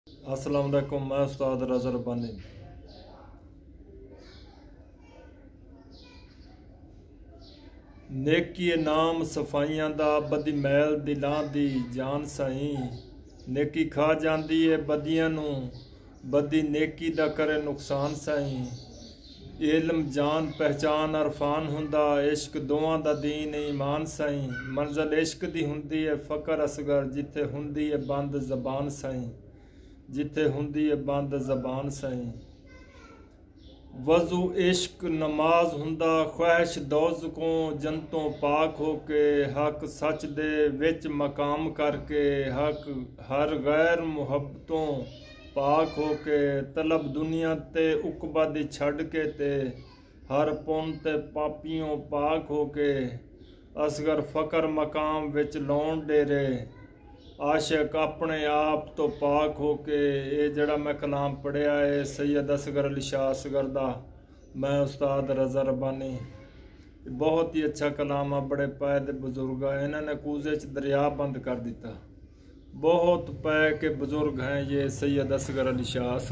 अस्सलाम वालेकुम। मैं उस्ताद रज़ा रब्बानी। नेकी नाम सफाइयां दा बदी मैल दिलां दी जान साईं। नेकी खा जांदी है बदियां नूं, बदी नेकी दा करे नुकसान साईं। इल्म जान पहचान अरफान हुंदा, इश्क दोवां दा दीन ईमान साईं। मंज़िल इश्क दी हुंदी है फ़कर असगर, जिथे हुंदी है बंद ज़बान साईं। जिथे हुंदी है बंद ज़बान साईं। वज़ू इश्क नमाज हुंदा, ख्वाहिश दोज़कों जंतों पाक होके। हक सच दे विच मकाम करके, हक हर गैर मुहब्बतों पाक होके। तलब दुनिया ते उकबा दी छड़ के ते, हर पुन ते पापियों पाक होके। असगर फ़कर मकाम विच लौन डेरे, आशिक अपने आप तो पाक होके। ये जड़ा मैं कलाम पढ़िया है सैयद असगर अली शाह असगर दा, मैं उस्ताद रज़ा रब्बानी। बहुत ही अच्छा कलाम है। बड़े पै दे बुजुर्ग है, इन्होंने कूजे च दरिया बंद कर दिता। बहुत पै के बुजुर्ग हैं ये सैयद असगर अली शाह।